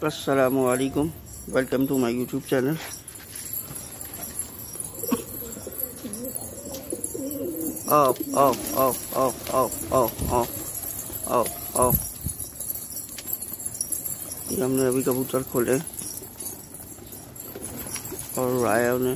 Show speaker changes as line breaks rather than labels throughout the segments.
अस्सलामुअलैकुम, welcome to my YouTube channel. ऑफ ऑफ ऑफ ऑफ ऑफ ऑफ ऑफ ऑफ ऑफ। ये हमने अभी कबूतर खोले और उड़ाया उन्हें।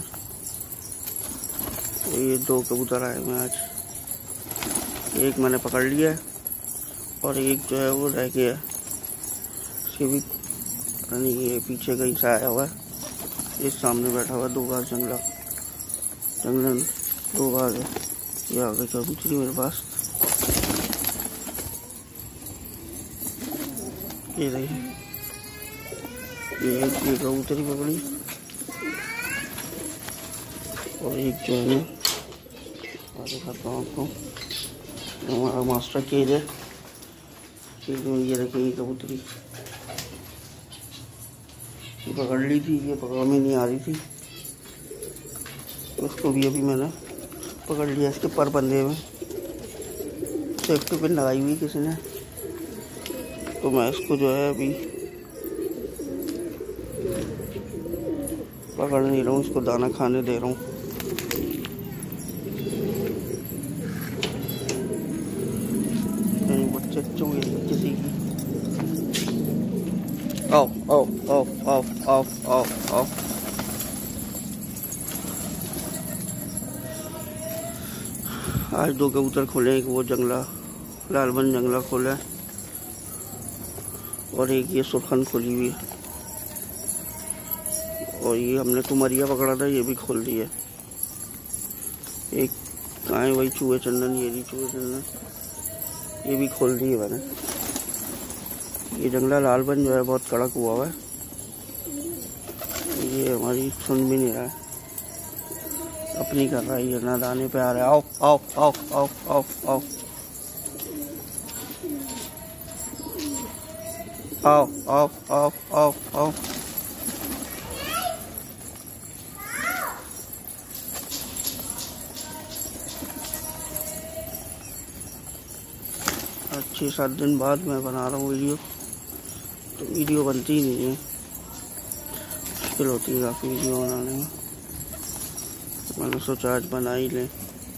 तो ये 2 कबूतर आए हुए आज, एक मैंने पकड़ लिया है और एक जो है वो रह गया। इसके भी ये पीछे कहीं से आया हुआ है, इस सामने बैठा हुआ 2 बार जंगलन 2 बार है। ये आ गई कबूतरी मेरे पास, ये रही। ये कबूतरी पकड़ी और एक जो है ना दिखाता हूँ आपको, हमारा मास्टर केज है। केज में ये रखी कबूतरी पकड़ ली थी, ये पकड़ में नहीं आ रही थी, उसको भी अभी मैंने पकड़ लिया। इसके पर बंधे हुए, सेफ्टी पिन लगाई हुई किसी ने, तो मैं इसको जो है अभी पकड़ नहीं रहा हूँ, इसको दाना खाने दे रहा हूँ। बच्चे किसी की ऑफ ऑफ ऑफ ऑफ ऑफ ऑफ ऑफ। आज 2 कबूतर खोले, एक वो जंगला लालबन जंगला खोला है और एक ये सुरखन खोली हुई है, और ये हमने कुमरिया पकड़ा था, ये भी खोल दिया। एक कहाँ है वही चूहे चंदन, ये भी चूहे चंदन, ये भी खोल दिए मैंने। ये जंगला लालबन जो है बहुत कड़क हुआ है, ये हमारी सुन भी नहीं रहा है, अपनी कर रहा है, ये ना दाने पे आ रहा है। आओ आओ आओ आओ आओ आओ आओ आओ आओ आओ आओ। आज 6-7 दिन बाद मैं बना रहा हूँ वीडियो, तो वीडियो बनती ही नहीं है, मुश्किल होती है काफ़ी वीडियो बनाने में। मैंने सोचा आज बना ही लें।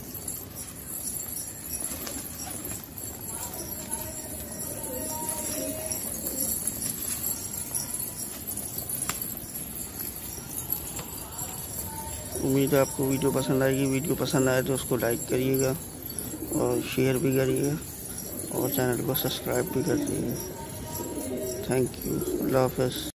उम्मीद है आपको वीडियो पसंद आएगी। वीडियो पसंद आए तो उसको लाइक करिएगा और शेयर भी करिएगा और चैनल को सब्सक्राइब भी कर दीजिएगा। थैंक यू, अल्लाह हाफ़िज़।